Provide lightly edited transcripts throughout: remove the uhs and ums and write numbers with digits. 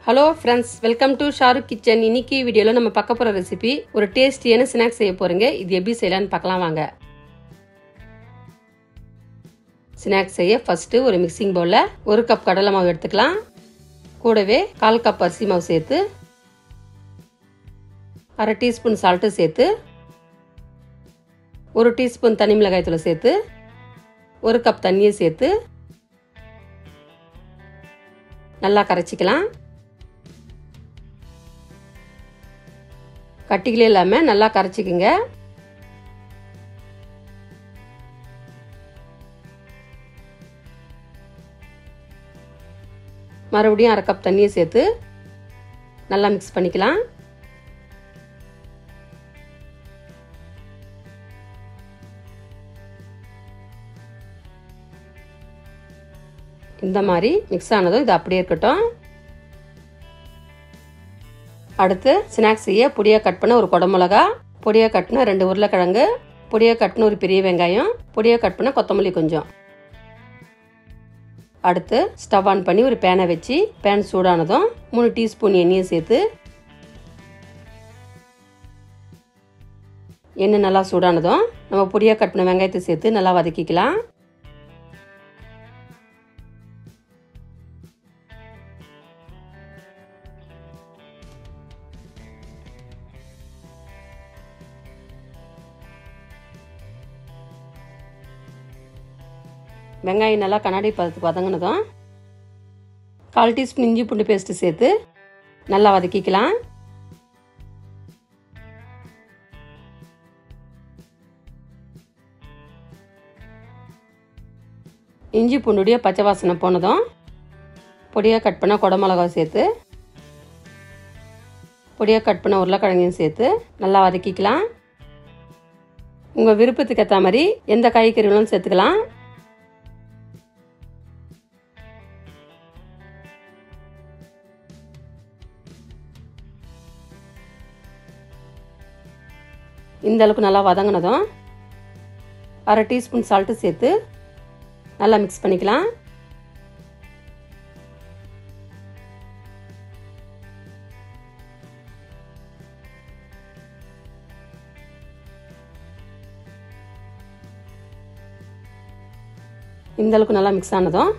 Hello friends, welcome to Shahrukh kitchen. இன்னைக்கு வீடியோவில் நம்ம பார்க்க போகிற ரெசிபி ஒரு டேஸ்டியான ஸ்நாக்ஸ் செய்ய போகிறீங்க. இது எப்படி செய்யலான்னு பார்க்கலாம் வாங்க. ஸ்நாக்ஸ் செய்ய ஃபஸ்ட்டு ஒரு மிக்சிங் பவுலில் 1 கப் கடலை மாவு எடுத்துக்கலாம். கூடவே 1/4 கப் அரிசி மாவு சேர்த்து 1/2 டீஸ்பூன் சால்ட்டு சேர்த்து 1 டீஸ்பூன் தனி மிளகாய் தூளை சேர்த்து 1 கப் தண்ணியை சேர்த்து நல்லா கரைச்சிக்கலாம். கட்டிகளே இல்லாமல் நல்லா கரைச்சிக்குங்க. மறுபடியும் 1/2 கப் தண்ணியை சேர்த்து நல்லா மிக்ஸ் பண்ணிக்கலாம். இந்த மாதிரி மிக்ஸ் ஆனதும் இது அப்படியே இருக்கட்டும். அடுத்து ஸ்நாக்ஸ் செய்ய பொடியாக கட் பண்ண ஒரு குடமிளகா, பொடியாக கட்டின 2 உருளைக்கிழங்கு, பொடியாக கட்டின ஒரு பெரிய வெங்காயம், பொடியாக கட் பண்ண கொத்தமல்லி கொஞ்சம். அடுத்து ஸ்டவ் ஆன் பண்ணி ஒரு பேனை வச்சு பேன் சூடானதும் 3 டீஸ்பூன் எண்ணெயை சேர்த்து எண்ணெய் நல்லா சூடானதும் நம்ம பொடியாக கட் பண்ண வெங்காயத்தை சேர்த்து நல்லா வதக்கிக்கலாம். வெங்காயம் நல்லா கண்ணாடி பதத்துக்கு வதங்கினதும் 1/4 டீஸ்பூன் இஞ்சி பூண்டு பேஸ்ட் சேர்த்து நல்லா வதக்கிக்கலாம். இஞ்சி பூண்டுடைய பச்சை வாசனை போனதும் பொடியாக கட் பண்ண குடமிளகாவை சேர்த்து பொடியாக கட் பண்ண உருளைக்கிழங்கையும் சேர்த்து நல்லா வதக்கிக்கலாம். உங்கள் விருப்பத்துக்கு ஏற்ற மாதிரி எந்த காய்கறி வேணாலும் சேர்த்துக்கலாம். இந்த அளவுக்கு நல்லா வதங்கினதும் 1/2 டீஸ்பூன் சால்ட்டு சேர்த்து நல்லா மிக்ஸ் பண்ணிக்கலாம். இந்த அளவுக்கு நல்லா மிக்ஸ் ஆனதும்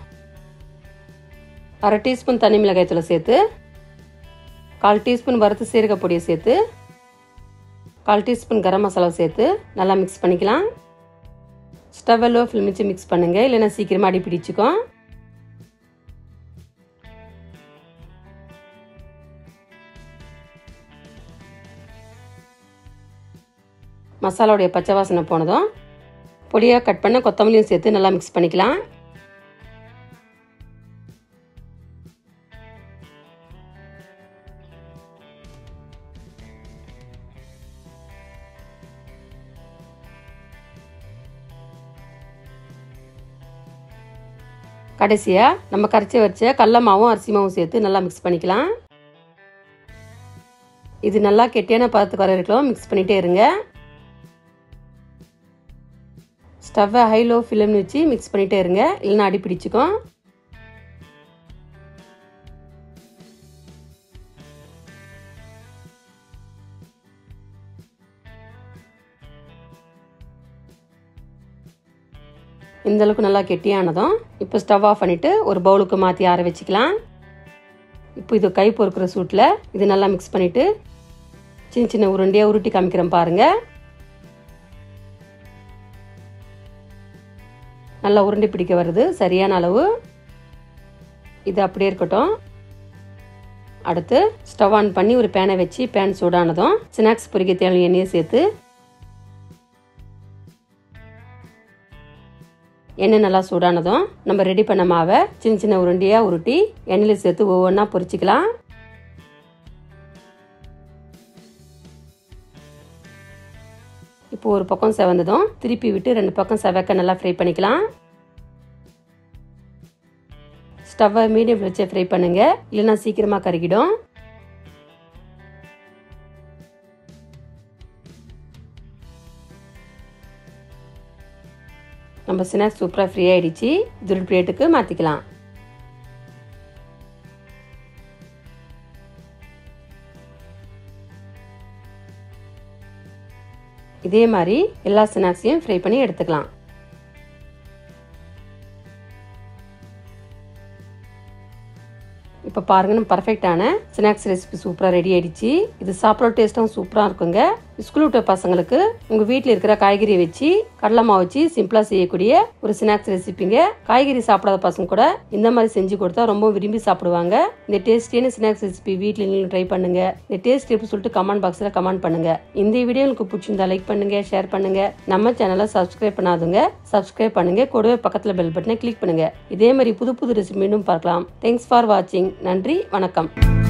1/2 டீஸ்பூன் தனி மிளகாய் தூளை சேர்த்து 1/4 டீஸ்பூன் வறுத்து சீரக பொடியை சேர்த்து 1/4 டீஸ்பூன் கரம் மசாலா சேர்த்து நல்லா மிக்ஸ் பண்ணிக்கலாம். ஸ்டவ் லோ ஃப்ளேம் வச்சு மிக்ஸ் பண்ணுங்க, இல்லைன்னா சீக்கிரமாக அடி பிடிச்சிக்கும். மசாலாவுடைய பச்சை வாசனை போனதும் பொடியாக கட் பண்ண கொத்தமல்லியும் சேர்த்து நல்லா மிக்ஸ் பண்ணிக்கலாம். கடைசியாக நம்ம கரைச்சி வச்ச கடல மாவும் அரிசி மாவும் சேர்த்து நல்லா மிக்ஸ் பண்ணிக்கலாம். இது நல்லா கெட்டியான பதத்துக்கு வர வரைக்கும் மிக்ஸ் பண்ணிகிட்டே இருங்க. ஸ்டவ்வை ஹை லோ ஃப்ளேம்னு வச்சு மிக்ஸ் பண்ணிகிட்டே இருங்க, இல்லைன்னா அடி பிடிச்சிக்கும். இந்த அளவுக்கு நல்லா கெட்டியானதும் இப்போ ஸ்டவ் ஆஃப் பண்ணிவிட்டு ஒரு பவுலுக்கு மாற்றி ஆற வச்சுக்கலாம். இப்போ இது கை பொறுக்கிற சூட்டில் இது நல்லா மிக்ஸ் பண்ணிவிட்டு சின்ன சின்ன உருண்டையாக உருட்டி காமிக்கிறேன் பாருங்கள். நல்லா உருண்டை பிடிக்க வருது, சரியான அளவு. இது அப்படியே இருக்கட்டும். அடுத்து ஸ்டவ் ஆன் பண்ணி ஒரு பேனை வச்சு பேன் சூடானதும் ஸ்நாக்ஸ் பொரிக்க தேவையான எண்ணெயை சேர்த்து எண்ணெய் நல்லா சூடானதும் நம்ம ரெடி பண்ண மாவை சின்ன சின்ன உருண்டையாக உருட்டி எண்ணெயில் சேர்த்து ஒவ்வொன்றா பொரிச்சிக்கலாம். இப்போ ஒரு பக்கம் செவந்ததும் திருப்பி விட்டு 2 பக்கம் செவக்க நல்லா ஃப்ரை பண்ணிக்கலாம். ஸ்டவ்வை மீடியம் வச்சு ஃப்ரை பண்ணுங்க, இல்லைன்னா சீக்கிரமாக கருகிடும். நம்ம ஸ்நாக்ஸ் சூப்பராக ஃப்ரீ ஆகிடுச்சு. இது ஒரு பிளேட்டுக்கு மாற்றிக்கலாம். இதே மாதிரி எல்லா ஸ்நாக்ஸையும் ஃப்ரை பண்ணி எடுத்துக்கலாம். இப்போ பாருங்க, நம்ம பர்ஃபெக்டான ஸ்நாக்ஸ் ரெசிபி சூப்பராக ரெடி ஆயிடுச்சு. இது சாப்பிட்ற டேஸ்ட்டும் சூப்பராக இருக்குங்க. ஸ்கூல் விட்ட பசங்களுக்கு உங்க வீட்டில் இருக்கிற காய்கறியை வச்சு கடலை மாவு வச்சு சிம்பிளா செய்யக்கூடிய ஒரு ஸ்நாக்ஸ் ரெசிபிங்க. காய்கறி சாப்பிடாத பசங்க கூட இந்த மாதிரி செஞ்சு கொடுத்தா ரொம்ப விரும்பி சாப்பிடுவாங்க. இந்த டேஸ்டியான ஸ்நாக்ஸ் ரெசிபி வீட்டில் நீங்களும் ட்ரை பண்ணுங்க. இந்த டேஸ்ட் எப்படி சொல்லிட்டு கமெண்ட் பாக்ஸ்ல கமெண்ட் பண்ணுங்க. இந்த வீடியோ உங்களுக்கு பிடிச்சிருந்தா லைக் பண்ணுங்க, ஷேர் பண்ணுங்க. நம்ம சேனலை சப்ஸ்கிரைப் பண்ணாதுங்க சப்ஸ்கிரைப் பண்ணுங்க. கூடவே பக்கத்துல பெல் பட்டனை கிளிக் பண்ணுங்க. இதே மாதிரி புது புது ரெசிபி மீண்டும் பார்க்கலாம். தேங்க்ஸ் ஃபார் வாட்சிங். நன்றி, வணக்கம்.